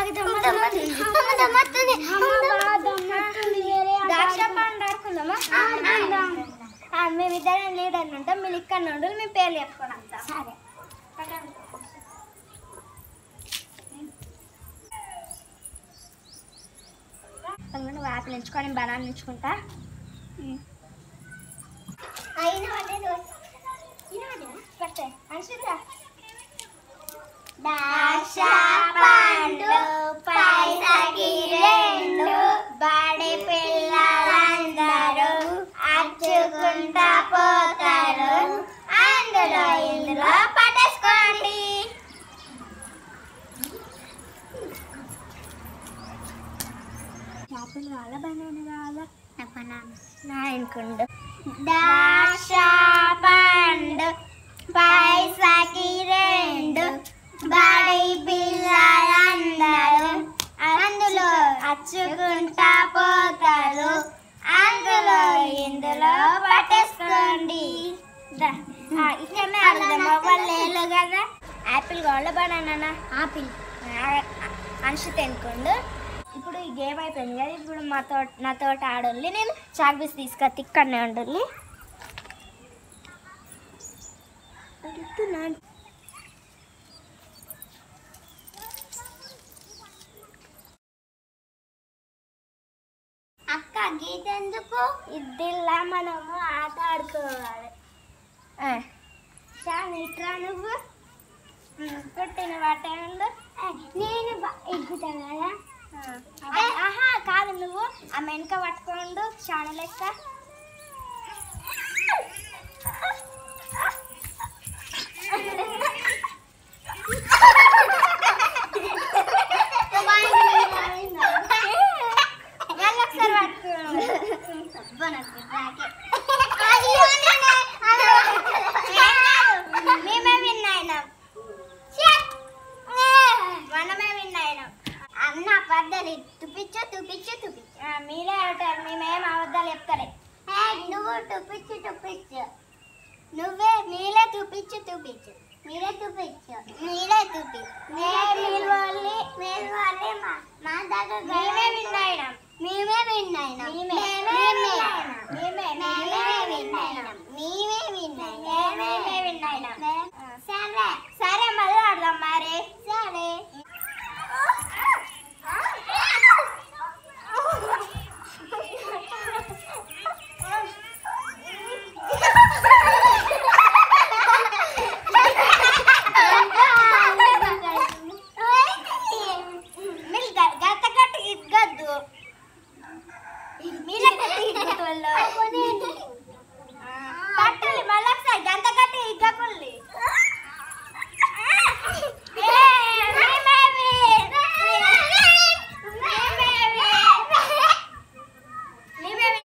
ద్రాక్ష పండు ఆడుకుందామా? మేమిద్దరం లీడర్లు ఉంటాం, మీరు ఇక్కడ నుండి మీ పేర్లు చెప్పుకొని వస్తాం. సరే. నువ్వు యాపిల్ ఎంచుకొని బనానా ఎంచుకుంటా. ద్రాక్ష పండు పైసకి రెండు, బడి పిల్లలందరూ అచ్చుకుంటా పోతారు, అందులో ఇందులో పట్టేసుకోండి. యాపిల్ కావాలా బనానా కావాలా? నా అనుకుండు. ద్రాక్ష పండు పైసకి రెండు, బడి పిల్లలందరూ అందులో అచ్చుకుంటా పోతారు, అందులో ఇందులో పట్టేసుకోండి. ఇట్లనే అర్థమా వాళ్ళు కదా. యాపిల్ కావాలా బనానా? ఆపిల్. అనుషిత్ అనుకోండు. ఇప్పుడు ఈ గేమ్ అయిపోయింది కదా, ఇప్పుడు నాతో ఆడోళ్ళి నేను చాక్ పీస్ తీసుకొచ్చి ఇక్కడనే ఉండాలి. అక్క గీత ఎందుకు? ఇద్దిల్లా మనము ఆట ఆడుకోవాలి. ఇట్లా నువ్వు పుట్టిన వాట నేను ఎగ్గుతాను కదా. కాదు, నువ్వు ఆ వెనక పట్టుకోండు చాలా లెక్క. మేమే విన్నాయినాం, మనమే విన్నాయినాం. అన్న పద్ధతి తుపిచ్చు తుపిచ్చు తుపిచ్చు. మీరే అంటారు, మేమేం అబద్ధాలు చెప్తారే. నువ్వు తుపిచ్చు తుపిచ్చు, నువ్వే మీరే తుపిచ్చు తుపిచ్చు, మీరే తుపిచ్చు, మీరే తుపిచ్చు.